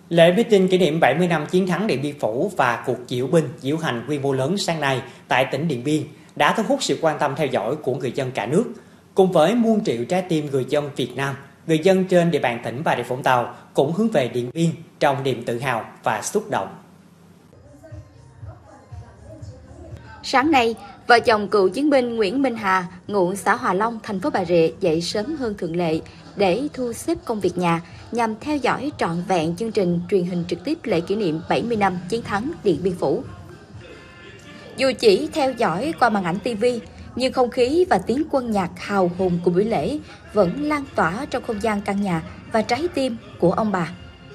Lễ meeting kỷ niệm 70 năm chiến thắng Điện Biên Phủ và cuộc diễu binh, diễu hành quy mô lớn sáng nay tại tỉnh Điện Biên đã thu hút sự quan tâm theo dõi của người dân cả nước. Cùng với muôn triệu trái tim người dân Việt Nam, người dân trên địa bàn tỉnh Bà Rịa Vũng Tàu cũng hướng về Điện Biên trong niềm tự hào và xúc động. Sáng nay, vợ chồng cựu chiến binh Nguyễn Minh Hà, ngụ xã Hòa Long, thành phố Bà Rịa dậy sớm hơn thường lệ để thu xếp công việc nhà nhằm theo dõi trọn vẹn chương trình truyền hình trực tiếp lễ kỷ niệm 70 năm chiến thắng Điện Biên Phủ. Dù chỉ theo dõi qua màn ảnh TV, nhưng không khí và tiếng quân nhạc hào hùng của buổi lễ vẫn lan tỏa trong không gian căn nhà và trái tim của ông bà.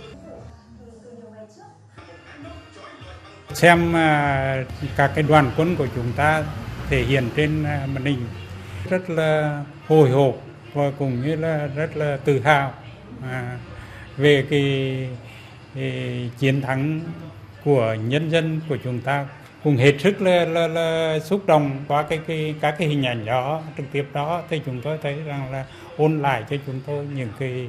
Xem các cái đoàn quân của chúng ta thể hiện trên màn hình rất là hồi hộp và cũng như là rất là tự hào về cái chiến thắng của nhân dân của chúng ta, cùng hết sức là xúc động qua các cái hình ảnh đó trực tiếp đó, thì chúng tôi thấy rằng là ôn lại cho chúng tôi những cái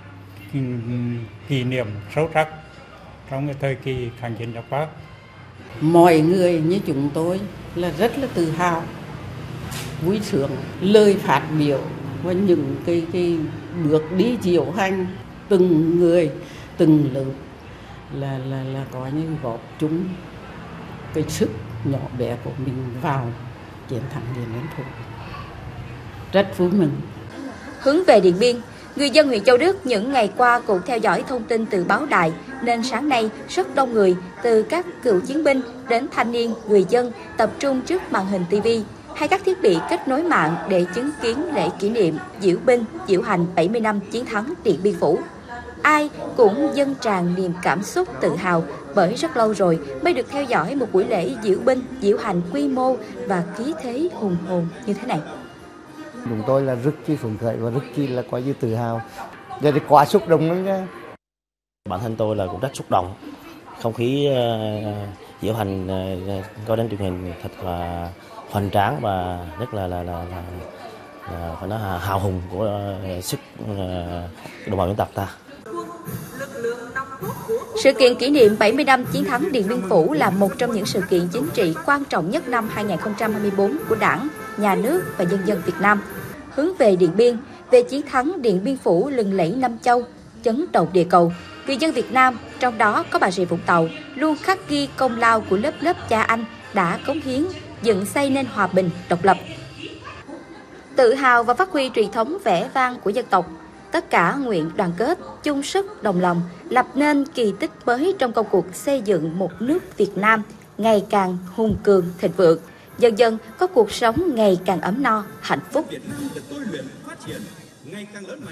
kỷ niệm sâu sắc trong cái thời kỳ kháng chiến chống Pháp. Mọi người như chúng tôi là rất là tự hào, vui sướng, lời phát biểu và những cái bước đi diễu hành từng người từng lớp là có những góp chung cái sức nhỏ bé của mình vào chiến thắng Điện Biên Phủ. Rất vui mừng. Hướng về Điện Biên, người dân huyện Châu Đức những ngày qua cũng theo dõi thông tin từ báo đài, nên sáng nay rất đông người từ các cựu chiến binh đến thanh niên, người dân tập trung trước màn hình TV hay các thiết bị kết nối mạng để chứng kiến lễ kỷ niệm diễu binh, diễu hành 70 năm chiến thắng Điện Biên Phủ. Ai cũng dâng tràn niềm cảm xúc tự hào bởi rất lâu rồi mới được theo dõi một buổi lễ diễu binh, diễu hành quy mô và khí thế hùng hồn như thế này. Chúng tôi là rất chi phấn khởi và rất chi là quá như tự hào. Giờ thì quá xúc động lắm nha. Bản thân tôi là cũng rất xúc động. Không khí diễu hành coi đến truyền hình thật là hoành tráng và rất là phải nói là hào hùng của sức đồng bào dân tộc ta. Sự kiện kỷ niệm 70 năm chiến thắng Điện Biên Phủ là một trong những sự kiện chính trị quan trọng nhất năm 2024 của Đảng, Nhà nước và nhân dân Việt Nam. Hướng về Điện Biên, về chiến thắng Điện Biên Phủ lừng lẫy Nam Châu, chấn động địa cầu, người dân Việt Nam, trong đó có Bà Rịa Vũng Tàu, luôn khắc ghi công lao của lớp lớp cha anh đã cống hiến, dựng xây nên hòa bình, độc lập. Tự hào và phát huy truyền thống vẻ vang của dân tộc, tất cả nguyện đoàn kết, chung sức, đồng lòng, lập nên kỳ tích mới trong công cuộc xây dựng một nước Việt Nam ngày càng hùng cường, thịnh vượng, dân dân có cuộc sống ngày càng ấm no, hạnh phúc.